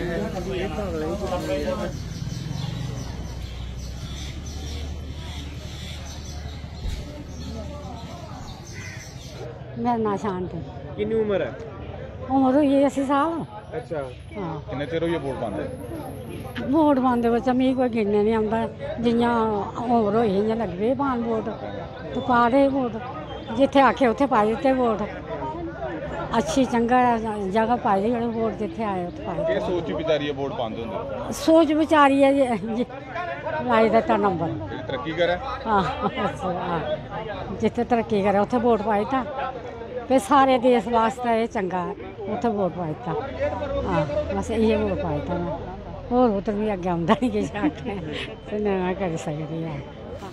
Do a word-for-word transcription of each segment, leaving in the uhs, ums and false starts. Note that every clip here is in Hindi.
मेरा नाम शांत है। कितनी उम्र है? उम्र हुई है अस्सी साल। अच्छा, हाँ किन्ने चिर होई वोट पांदे? वोट पांदे बच्चा मिगी कोई गिनने नहीं आंदा, जियां उम्र होई इयां लग पे पान वोट, तो पा दे वोट, जिथे आखे उत्थे पाई दित्ते वोट। अच्छी चंगा जगह पाई दी वोट, जिथे आए उत्थे पाई दित्ते। सोच विचारी है वोट पांदे हुंदे? सोच विचारी है जी, लाई दित्ता नंबर। तरक्की करे? हाँ जिथे तरक्की करे उत्थे वोट पाई दित्ता, फिर सारे देश वास्ते ये चंगा है, उत्थे वोट पाई दित्ता। हाँ बस इयै वोट पाई दित्ता मैं, होर उधर भी अग्गे आंदा नहीं किश आखे ते मैं करी सकदी है।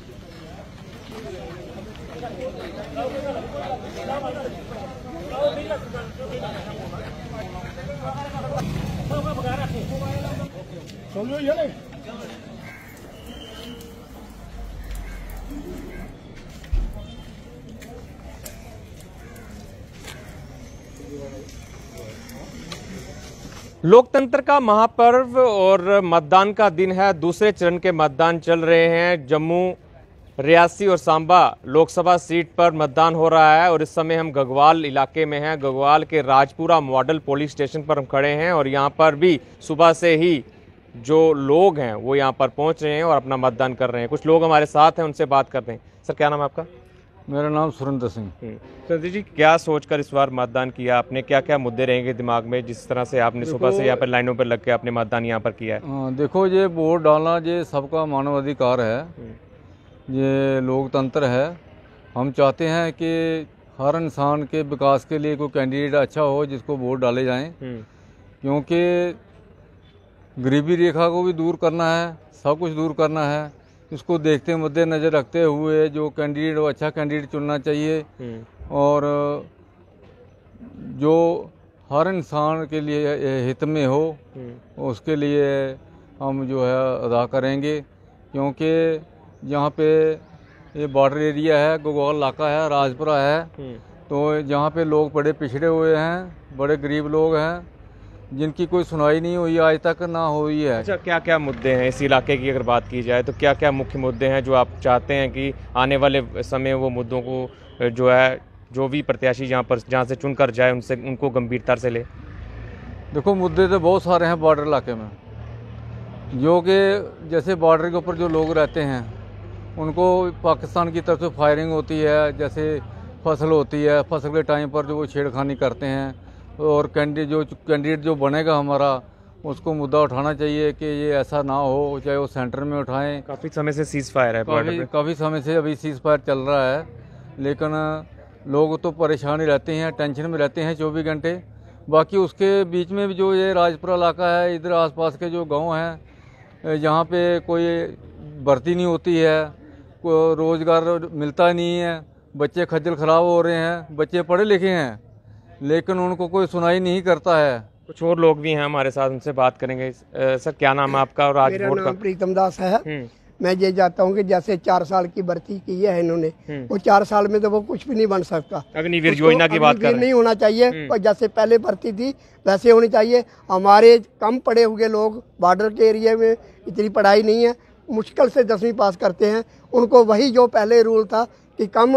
लोकतंत्र का महापर्व और मतदान का दिन है। दूसरे चरण के मतदान चल रहे हैं। जम्मू, रियासी और सांबा लोकसभा सीट पर मतदान हो रहा है और इस समय हम गगवाल इलाके में हैं। गगवाल के राजपुरा मॉडल पुलिस स्टेशन पर हम खड़े हैं और यहाँ पर भी सुबह से ही जो लोग हैं वो यहाँ पर पहुँच रहे हैं और अपना मतदान कर रहे हैं। कुछ लोग हमारे साथ हैं, उनसे बात करते हैं। सर, क्या नाम है आपका? मेरा नाम सुरेंद्र सिंह। सुरेंद्र जी, क्या सोचकर इस बार मतदान किया आपने? क्या क्या मुद्दे रहेंगे दिमाग में जिस तरह से आपने सुबह से यहाँ पर लाइनों पर लग के अपने मतदान यहाँ पर किया है? आ, देखो, ये वोट डालना ये सबका मानव अधिकार है, ये लोकतंत्र है। हम चाहते हैं कि हर इंसान के विकास के लिए कोई कैंडिडेट अच्छा हो जिसको वोट डाले जाएं, क्योंकि गरीबी रेखा को भी दूर करना है, सब कुछ दूर करना है। इसको देखते मद्देनजर रखते हुए जो कैंडिडेट वो अच्छा कैंडिडेट चुनना चाहिए और जो हर इंसान के लिए हित में हो उसके लिए हम जो है अदा करेंगे, क्योंकि यहाँ पे ये बॉर्डर एरिया है, गगवाल इलाका है, राजपुरा है, तो जहाँ पे लोग बड़े पिछड़े हुए हैं, बड़े गरीब लोग हैं जिनकी कोई सुनाई नहीं हुई आज तक, ना हुई है। अच्छा, क्या क्या मुद्दे हैं इस इलाके की अगर बात की जाए तो क्या क्या मुख्य मुद्दे हैं जो आप चाहते हैं कि आने वाले समय वो मुद्दों को जो है जो भी प्रत्याशी जहाँ पर जहाँ से चुनकर जाए उनसे उनको गंभीरता से ले? देखो, मुद्दे तो बहुत सारे हैं बॉर्डर इलाके में, जो कि जैसे बॉर्डर के ऊपर जो लोग रहते हैं उनको पाकिस्तान की तरफ से फायरिंग होती है, जैसे फसल होती है, फसल के टाइम पर जो वो छेड़खानी करते हैं, और कैंडिडेट जो कैंडिडेट जो बनेगा हमारा उसको मुद्दा उठाना चाहिए कि ये ऐसा ना हो, चाहे वो सेंटर में उठाएं। काफ़ी समय से सीज फायर है, काफ़ी काफ़ी समय से अभी सीज फायर चल रहा है, लेकिन लोग तो परेशान ही रहते हैं, टेंशन में रहते हैं चौबीस घंटे। बाकी उसके बीच में भी जो ये राजपुरा इलाका है, इधर आसपास के जो गांव हैं जहाँ पे कोई भर्ती नहीं होती है, कोई रोज़गार मिलता नहीं है, बच्चे खज्जल ख़राब हो रहे हैं, बच्चे पढ़े लिखे हैं लेकिन उनको कोई सुनाई नहीं करता है। कुछ और लोग भी हैं हमारे साथ, उनसे बात करेंगे। सर, क्या नाम है आपका? और आज मेरा वोट नाम का प्रीतम दास है। मैं ये चाहता हूँ कि जैसे चार साल की भर्ती की है इन्होंने, वो चार साल में तो वो कुछ भी नहीं बन सकता। अग्निवीर योजना की बात कर रहे हैं। नहीं होना चाहिए, और जैसे पहले भर्ती थी वैसे होनी चाहिए। हमारे कम पढ़े हुए लोग बॉर्डर के एरिया में इतनी पढ़ाई नहीं है, मुश्किल से दसवीं पास करते हैं, उनको वही जो पहले रूल था कि कम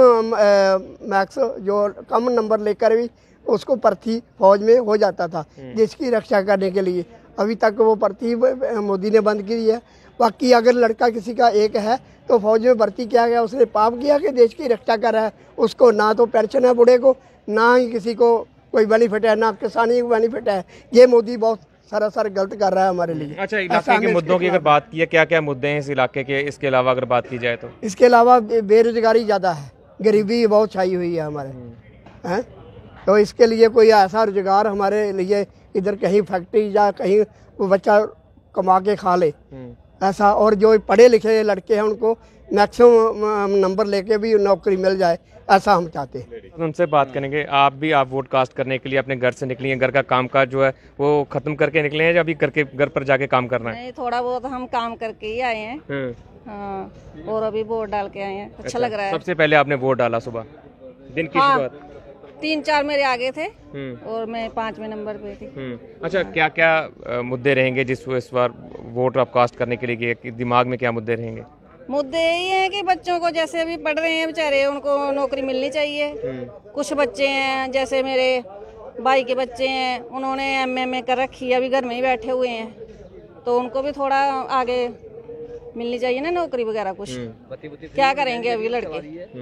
मैक्स जो कम नंबर लेकर भी उसको भर्ती फौज में हो जाता था देश की रक्षा करने के लिए। अभी तक वो भर्ती मोदी ने बंद की है। बाकी अगर लड़का किसी का एक है तो फौज में भर्ती किया गया, उसने पाप किया कि देश की रक्षा कर रहा है, उसको ना तो पेंशन है बूढ़े को, ना ही किसी को कोई बेनिफिट है, ना किसानी को बेनिफिट है। ये मोदी बहुत सरासर गलत कर रहा है हमारे लिए। अच्छा, इलाके के मुद्दों की अगर बात की है, क्या क्या मुद्दे हैं इस इलाके के? इसके अलावा अगर बात की जाए तो इसके अलावा बेरोजगारी ज़्यादा है, गरीबी बहुत छाई हुई है हमारे हैं, तो इसके लिए कोई ऐसा रोजगार हमारे लिए इधर कहीं फैक्ट्री या कहीं वो बच्चा कमा के खा ले ऐसा, और जो पढ़े लिखे लड़के हैं उनको मैक्सिमम नंबर लेके भी नौकरी मिल जाए, ऐसा हम चाहते हैं। उनसे बात करेंगे। आप भी आप वोट कास्ट करने के लिए अपने घर से निकली हैं, घर का कामकाज जो है वो खत्म करके निकले हैं या अभी करके घर पर जाके काम करना है? नहीं, थोड़ा बहुत हम काम करके ही आए हैं। हाँ, और अभी वोट डाल के आए हैं, अच्छा, अच्छा लग रहा है। सबसे पहले आपने वोट डाला सुबह दिन की हाँ, शुरुआत? तीन चार मेरे आगे थे हम्म और मैं पांचवें नंबर पे थी। हम्म अच्छा, क्या क्या मुद्दे रहेंगे जिस इस बार वोट आप कास्ट करने के लिए, कि दिमाग में क्या मुद्दे रहेंगे? मुद्दे यही हैं कि बच्चों को जैसे अभी पढ़ रहे हैं बेचारे, उनको नौकरी मिलनी चाहिए। कुछ बच्चे हैं जैसे मेरे भाई के बच्चे हैं, उन्होंने एम ए में कर रखी है, अभी घर में ही बैठे हुए हैं, तो उनको भी थोड़ा आगे मिलनी चाहिए ना नौकरी वगैरह कुछ। क्या करेंगे अभी लड़के?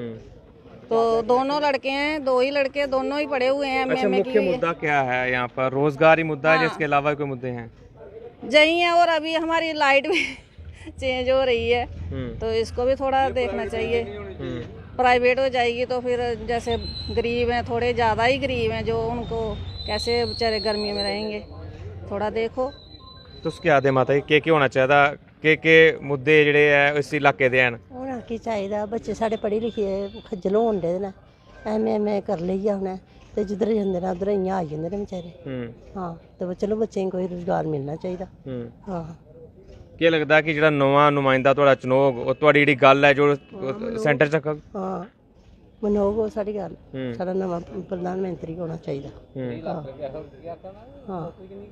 तो दोनों लड़के हैं, दो ही लड़के, दोनों ही पढ़े हुए हैं। अच्छा, मुख्य मुद्दा क्या है यहाँ पर? रोजगारी मुद्दा है, जिसके अलावा कोई मुद्दे हैं? यही है, और अभी हमारी लाइट भी चेंज हो रही है, तो इसको भी थोड़ा देखना चाहिए। प्राइवेट हो जाएगी तो फिर जैसे गरीब हैं, थोड़े ज़्यादा ही गरीब हैं, जो उनको कैसे बेचारे गर्मी में रहेंगे, थोड़ा देखो। तुस क्या आदे माता जी, के के होना चाहिए, के के मुद्दे जेह्ड़े ऐ इस इलाके दे हैन? होना की चाहिदा, बच्चे साढ़े पढ़ी लिखियै खज्जल होन दे न, एम ए एम ए कर लेइयै उ'नें ते जिद्धर जंदे न उद्धर इ'यां आई जंदे न बेचारे। हाँ, ते चलो बच्चें गी कोई रोजगार मिलना चाहिदा। हाँ, केह् लगदा कि जेह्ड़ा नमां नुमाइंदा तुहाड़ा चुनोग, ओह् तुहाड़ी जेह्ड़ी गल्ल है जो सेंटर च रखग? हाँ, मनोग ओह् साढ़ी गल्ल, साढ़ा नमां प्रधानमंत्री होना चाहिदा। हाँ,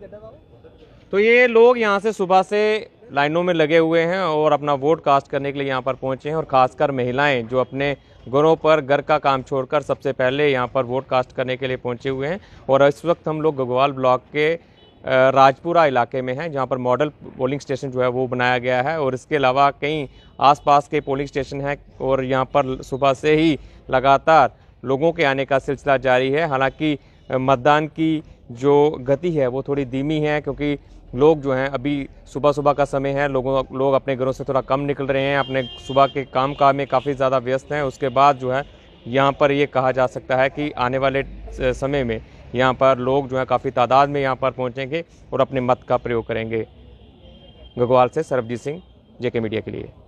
तो ये लोग यहाँ से सुबह से लाइनों में लगे हुए हैं और अपना वोट कास्ट करने के लिए यहाँ पर पहुँचे हैं, और ख़ासकर महिलाएं जो अपने घरों पर घर का काम छोड़कर सबसे पहले यहाँ पर वोट कास्ट करने के लिए पहुँचे हुए हैं। और इस वक्त हम लोग गगवाल ब्लॉक के राजपुरा इलाके में हैं, जहाँ पर मॉडल पोलिंग स्टेशन जो है वो बनाया गया है, और इसके अलावा कई आसपास के पोलिंग स्टेशन हैं, और यहाँ पर सुबह से ही लगातार लोगों के आने का सिलसिला जारी है। हालांकि मतदान की जो गति है वो थोड़ी धीमी है, क्योंकि लोग जो हैं अभी सुबह सुबह का समय है, लोगों लोग अपने घरों से थोड़ा कम निकल रहे हैं, अपने सुबह के काम काज में काफ़ी ज़्यादा व्यस्त हैं। उसके बाद जो है यहाँ पर ये कहा जा सकता है कि आने वाले समय में यहाँ पर लोग जो है काफ़ी तादाद में यहाँ पर पहुँचेंगे और अपने मत का प्रयोग करेंगे। गगवाल से सरबजीत सिंह, जेके मीडिया के लिए।